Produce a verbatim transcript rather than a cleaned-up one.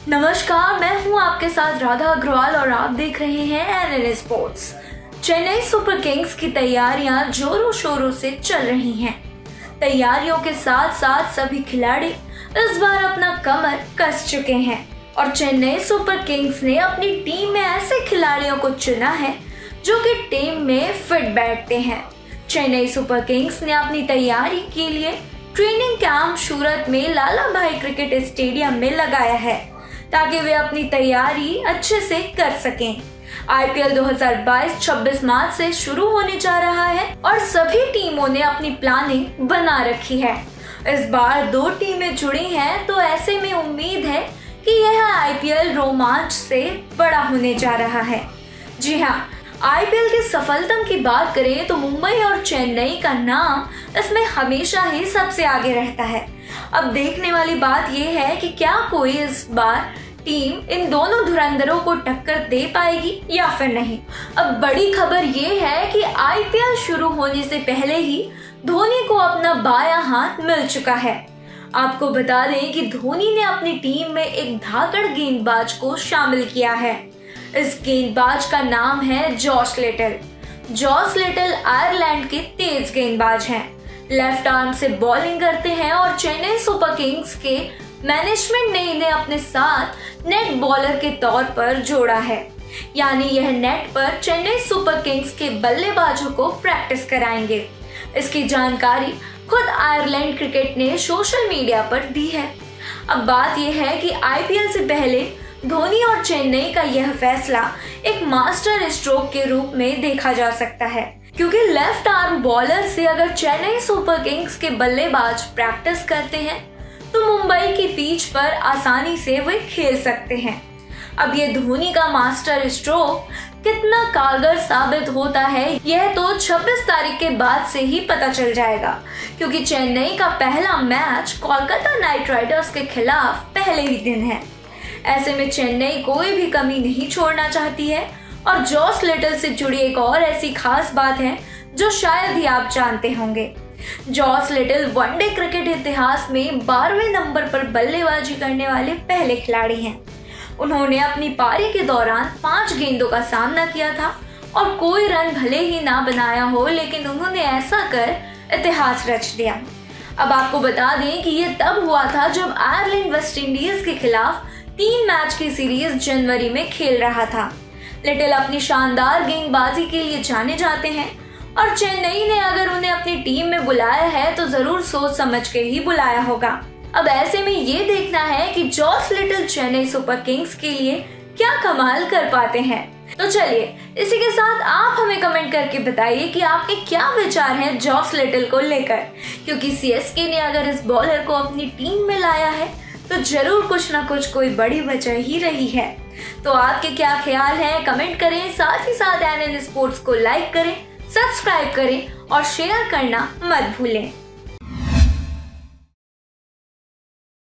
नमस्कार, मैं हूं आपके साथ राधा अग्रवाल और आप देख रहे हैं NN sports. Chennai super kings की तैयारियां जोरों शोरों से चल रही हैं। तैयारियों के साथ साथ सभी खिलाड़ी इस बार अपना कमर कस चुके हैं और चेन्नई सुपर किंग्स ने अपनी टीम में ऐसे खिलाड़ियों को चुना है जो कि टीम में फिट बैठते हैं। चेन्नई सुपर किंग्स ने अपनी तैयारी के लिए ट्रेनिंग कैंप सूरत में लाला भाई क्रिकेट स्टेडियम में लगाया है ताकि वे अपनी तैयारी अच्छे से कर सकें। आईपीएल दो हज़ार बाईस छब्बीस मार्च से शुरू होने जा रहा है और सभी टीमों ने अपनी प्लानिंग बना रखी है। इस बार दो टीमें जुड़ी हैं तो ऐसे में उम्मीद है कि यह आईपीएल रोमांच से बड़ा होने जा रहा है। जी हाँ, आईपीएल की सफलता की बात करें तो मुंबई और चेन्नई का नाम इसमें हमेशा ही सबसे आगे रहता है। अब देखने वाली बात यह है कि क्या कोई इस बार टीम इन दोनों धुरंधरों को टक्कर दे पाएगी या फिर नहीं। अब बड़ी खबर यह है कि आईपीएल शुरू होने से पहले ही धोनी को अपना बायां हाथ मिल चुका है। आपको बता दें कि धोनी ने अपनी टीम में एक धाकड़ गेंदबाज को शामिल किया है। इस गेंदबाज का नाम है Josh Little. Josh Little Ireland के तेज गेंदबाज हैं, लेफ्ट आर्म से बॉलिंग करते हैं और चेन्नई सुपर किंग्स के मैनेजमेंट ने इन्हें अपने साथ नेट बॉलर के तौर पर जोड़ा है, यानी यह नेट पर चेन्नई सुपर किंग्स के बल्लेबाजों को प्रैक्टिस कराएंगे। इसकी जानकारी खुद आयरलैंड क्रिकेट ने सोशल मीडिया पर दी है। अब बात यह है कि आईपीएल से पहले धोनी और चेन्नई का यह फैसला एक मास्टर स्ट्रोक के रूप में देखा जा सकता है, क्योंकि लेफ्ट आर्म बॉलर से अगर चेन्नई सुपर किंग्स के बल्लेबाज प्रैक्टिस करते हैं तो मुंबई की पिच पर आसानी से वे खेल सकते हैं। अब ये धोनी का मास्टर स्ट्रोक कितना कारगर साबित होता है यह तो छब्बीस तारीख के बाद से ही पता चल जाएगा, क्योंकि चेन्नई का पहला मैच कोलकाता नाइट राइडर्स के खिलाफ पहले ही दिन है। ऐसे में चेन्नई कोई भी कमी नहीं छोड़ना चाहती है और जॉश लिटल से जुड़ी एक और ऐसी खास बात है जो शायद ही आप जानते होंगे। जॉश लिटल वनडे क्रिकेट इतिहास में बारहवें नंबर पर बल्लेबाजी करने वाले पहले खिलाड़ी हैं। उन्होंने अपनी पारी के दौरान पांच गेंदों का सामना किया था और कोई रन भले ही ना बनाया हो, लेकिन उन्होंने ऐसा कर इतिहास रच दिया। अब आपको बता दें कि ये तब हुआ था जब आयरलैंड वेस्ट इंडीज के खिलाफ तीन मैच की सीरीज जनवरी में खेल रहा था। लिटिल अपनी शानदार गेंदबाजी के लिए जाने जाते हैं और चेन्नई ने अगर उन्हें अपनी टीम में बुलाया है तो जरूर सोच समझ के ही बुलाया होगा। अब ऐसे में ये देखना है कि Josh Little Chennai super kings के लिए क्या कमाल कर पाते हैं। तो चलिए इसी के साथ आप हमें कमेंट करके बताइए कि आपके क्या विचार हैं जॉश लिटल को लेकर, क्योंकि सीएसके ने अगर इस बॉलर को अपनी टीम में लाया है तो जरूर कुछ ना कुछ कोई बड़ी वजह ही रही है। तो आपके क्या ख्याल हैं कमेंट करें, साथ ही साथ एनएन स्पोर्ट्स को लाइक करें, सब्सक्राइब करें और शेयर करना मत भूलें।